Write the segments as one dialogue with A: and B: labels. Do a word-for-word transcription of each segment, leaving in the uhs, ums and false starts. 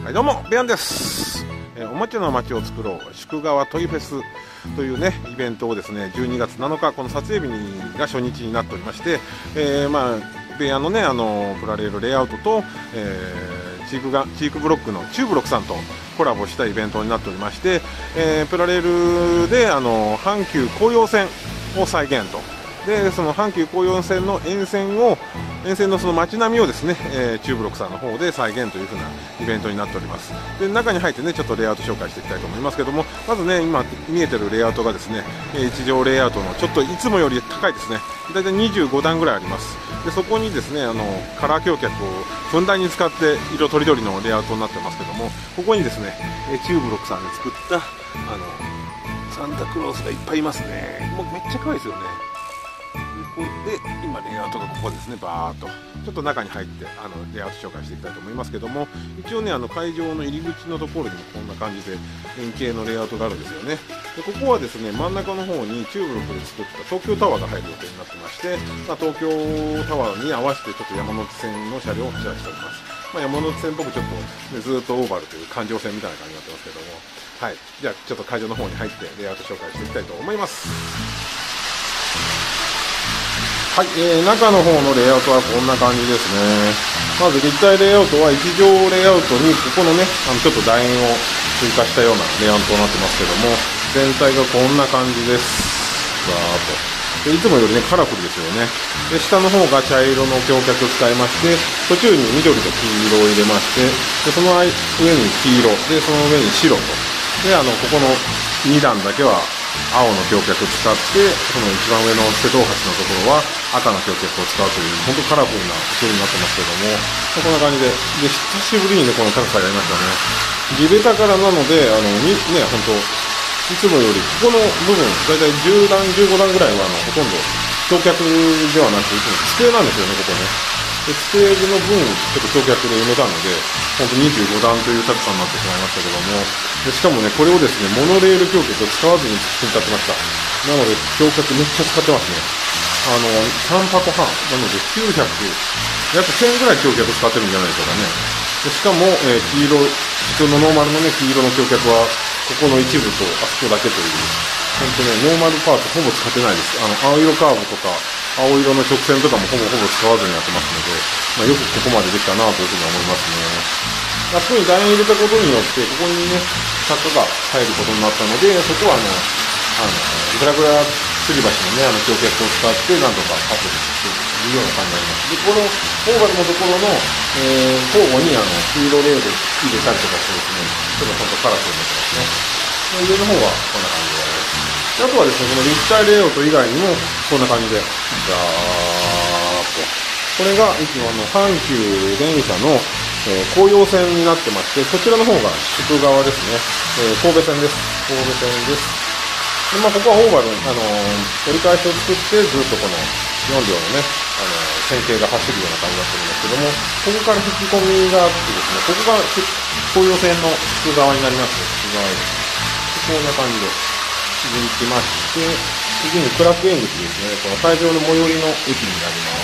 A: はい、どうもベアンです。えー、おもちゃの街を作ろう宿川トイフェスというねイベントをですねじゅうにがつなのかこの撮影日にが初日になっておりまして、えー、まあベアのねあのプラレールレイアウトと、えー、チークがチークブロックのチューブロックさんとコラボしたイベントになっておりまして、えー、プラレールであの阪急紅葉線を再現と。でその阪急紅葉線の沿線を沿線のその街並みをですね、えー、チューブロックさんの方で再現という風なイベントになっております。で中に入ってねちょっとレイアウト紹介していきたいと思いますけども、まずね今見えてるレイアウトがですね一条レイアウトのちょっといつもより高いですね。だいたいにじゅうごだんぐらいあります。でそこにですねあのカラー橋脚をふんだんに使って色とりどりのレイアウトになってますけども、ここにですねチューブロックさんで作ったあのサンタクロースがいっぱいいますね。もうめっちゃ可愛いですよね。で今レイアウトがここですねバーっとちょっと中に入ってあのレイアウト紹介していきたいと思いますけども、一応ねあの会場の入り口のところにもこんな感じで円形のレイアウトがあるんですよね。でここはですね真ん中の方にチューブロックで作った東京タワーが入る予定になってまして、まあ、東京タワーに合わせてちょっと山手線の車両を走らせております。まあ、山手線っぽくちょっと、ね、ずっとオーバルという環状線みたいな感じになってますけども、はい、じゃあちょっと会場の方に入ってレイアウト紹介していきたいと思います。はい、えー、中の方のレイアウトはこんな感じですね。まず立体レイアウトはいち条レイアウトにここのねあのちょっと楕円を追加したようなレイアウトになってますけども、全体がこんな感じです。わーっとでいつもよりねカラフルですよね。で下の方が茶色の橋脚を使いまして、途中に緑と黄色を入れまして、でその上に黄色でその上に白とであのここのに段だけは青の橋脚を使って、その一番上の瀬戸大橋のところは赤の橋脚を使うという本当カラフルな風になってますけども、こんな感じでで久しぶりにねこの高さがありましたね。地べたからなのであのにね本当いつもよりここの部分だいたいじゅう段じゅうご段ぐらいはあのほとんど橋脚ではなくていつも机なんですよね。ここねで机の分ちょっと橋脚で埋めたので本当にじゅうご段という高さになってしまいましたけども、でしかもねこれをですねモノレール橋脚を使わずに組み立てました。なので橋脚めっちゃ使ってますね。あのさんぱこはんなのできゅうひゃく約せんぐらい橋脚使ってるんじゃないでしょうかね。でしかも、えー、黄色普通のノーマルのね黄色の橋脚はここの一部とあそこだけという本当ねノーマルパーツほぼ使ってないです。あの青色カーブとか青色の直線とかもほぼほぼ使わずにやってますので、まあ、よくここまでできたなというふうに思いますね。あそこに楕円入れたことによってここにね柵が入ることになったので、そこはあのあのグラグラ吊り橋のねあの橋脚を使って何とかカットしているような感じになります。でこのオーバルのところの、えー、交互にあの黄色レール入れたりとかしてですねちょっと本当カラフルになってますね。上の方はこんな感じです。あとはですねこの立体レイアウト以外にもこんな感じでザーッとこれがいつもの阪急電車の、えー、紅葉線になってまして、こちらの方が宿川ですね、えー、神戸線です神戸線です。で、まあ、ここはオーバル、あのー、折り返しを作ってずっとこのよん両のね、あのー、線形が走るような感じになってるんですけども、ここから引き込みがあってですね、ここが紅葉線の宿川になりますね。宿川駅こんな感じで続きまして、次にクラックエン口ですね。この会場の最寄りの駅になります。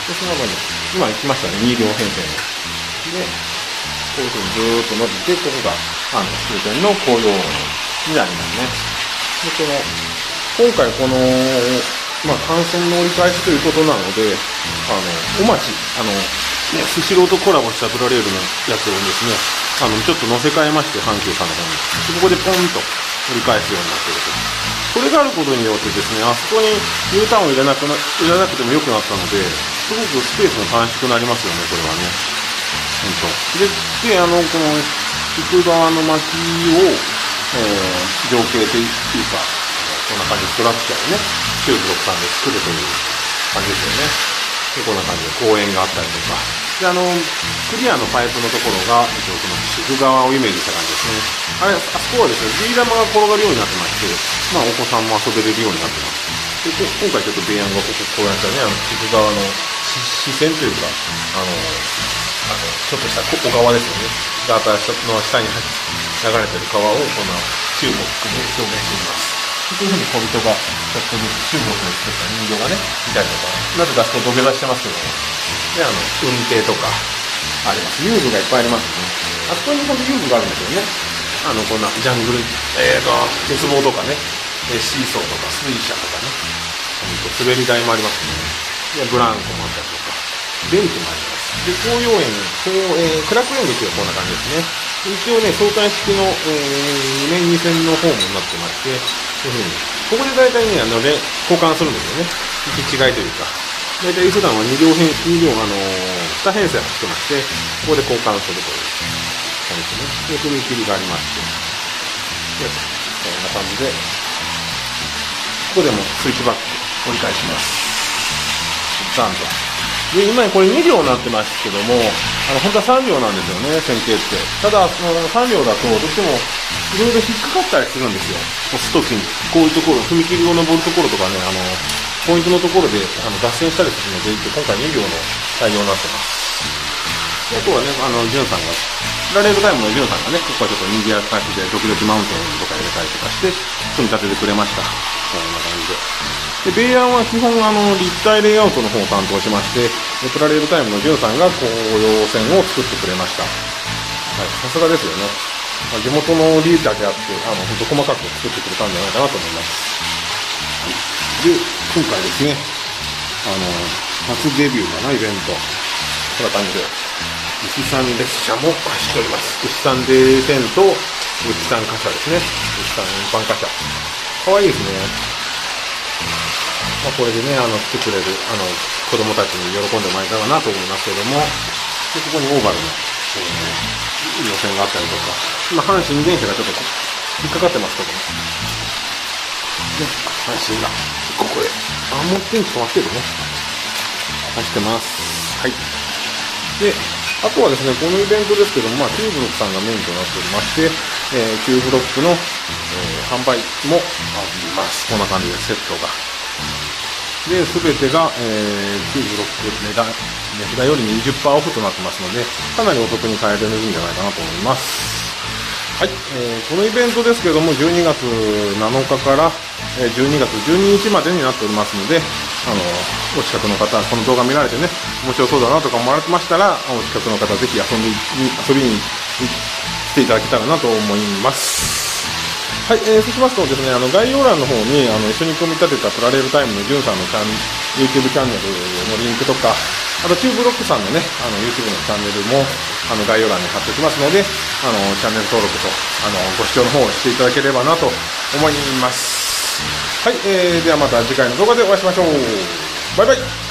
A: で、その後に、今行きましたね、に両編成の。で、こういう風にずーっと伸びて、ここが、あの、終点の紅葉になりますね。で、この、今回この、まあ、幹線の折り返しということなので、あの、お待ち、あの、ね、スシローとコラボしたプラレールのやつをですね、あの、ちょっと乗せ替えまして、阪急さんの方に。ここでポンと、折り返すようになっていると。これがあることによってですね、あそこに U ターンを入れなくな、入れなくても良くなったので、すごくスペースの短縮になりますよね、これはね。本当。で、で、あの、この、行く側の巻を、えー、情景というか、こんな感じでストラクチャーをね、チューブロックさんで作るという感じですよね。で、こんな感じで公園があったりとか。で、あの、クリアのパイプのところが、えっと、この宿側をイメージした感じですね。あれ、あそこはですね、ビー玉が転がるようになってまして、まあ、お子さんも遊べれるようになってます。で、今回ちょっとベイアンがここ、こうやったね、あの、宿側の視線というか、あの、あの、ちょっとした小川ですよね。ガーターの下に流れてる川を、このチューブロックで表現しています。こういうふうに小人が、ちょっとずつチューブロックで作った人形がね、いたりとか、なぜかあそこ土下座してますけども、で、あの、運転とか、 あります。遊具がいっぱいありますね。あそこに本当遊具があるんですよね。あの、こんなジャングル、えーと、鉄棒とかね、シーソーとか水車とかね、滑り台もありますね。でブランコもあったりとか、ベンチもあります。で、紅葉園、こうえー、苦楽園劇はこんな感じですね。一応ね、相対式の、えー、に面に線のホームになってまして、こういうふうに、ここで大体ね、あの、ね、交換するんですよね。行き違いというか。大体普段はに両編、に両、あのー、に編成走ってまして、ここで交換するという感じですね。で、踏切がありまして、で、こんな感じで、ここでもスイッチバック折り返します。ザンと。で、今これに両になってますけども、あの、本当はさん両なんですよね、線形って。ただ、そのさん両だと、どうしても、いろいろ引っかかったりするんですよ。押すときに。こういうところ、踏切を登るところとかね、あの、ポイントのところで、あの、脱線したりするので、今回に両の対応になってます。で、あとはね、あの、ジュンさんが、プラレールタイムのジュンさんがね、ここはちょっと賑やかしで、ドキドキマウンテンとか入れたりとかして、組み立ててくれました。こんな感じで。で、ベイヤーは基本あの立体レイアウトの方を担当しまして、プラレールタイムのジュンさんが紅葉線を作ってくれました。はい、さすがですよね。まあ、地元のリーダーであって、あの、本当細かく作ってくれたんじゃないかなと思います。はい、で、今回ですね、あの、初デビューかな、イベント。こんな感じで、牛さん列車も走っております。牛さんで線と、牛さん貨車ですね。牛さん一般貨車。かわいいですね。まあ、これでね、あの、来てくれる、あの、子供たちに喜んでもらえたらなと思いますけれども、で、ここにオーバルの、えー、路線があったりとか、今、阪神電車がちょっと引っかかってますけども、ね、阪神が、ここで、あ、もう天気止まってるね。走ってます。はい。で、あとはですね、このイベントですけども、まあ、キューブロックさんがメインとなっておりまして、えー、キューブロックの、えー、販売もあります。こんな感じでセットが。で、すべてが、えー、キューブロック値段、値札より にじゅっパーセント オフとなってますので、かなりお得に買えるんじゃないかなと思います。はい、えー、このイベントですけども、じゅうにがつなのかから、えー、じゅうにがつじゅうににちまでになっておりますので、あの、お近くの方、この動画見られてね、面白そうだなとか思われてましたら、お近くの方、ぜひ遊んで、遊びに来ていただけたらなと思います。はい、えー、そうしますとですね、あの、概要欄の方に、あの、一緒に組み立てたプラレールタイムのジュンさんのチャン YouTube チャンネルのリンクとか、あと、キューブロックさんのね、あの、YouTube のチャンネルも、あの、概要欄に貼っておきますので、あの、チャンネル登録と、あの、ご視聴の方をしていただければなと思います。はい、えー、ではまた次回の動画でお会いしましょう。バイバイ。